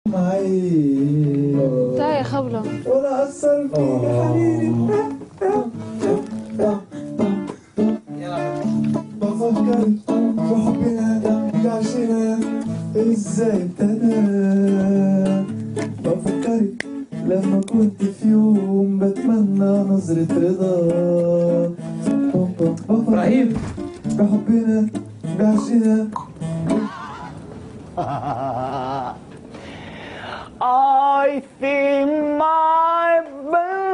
تعال يا خولة. ولا أثر في حنيني. بفكر بحبنا بعشنا ازاي ابتدى. بفكرك لما كنت في يوم بتمنى نظرة رضا. إبراهيم بحبنا بعشنا. I think my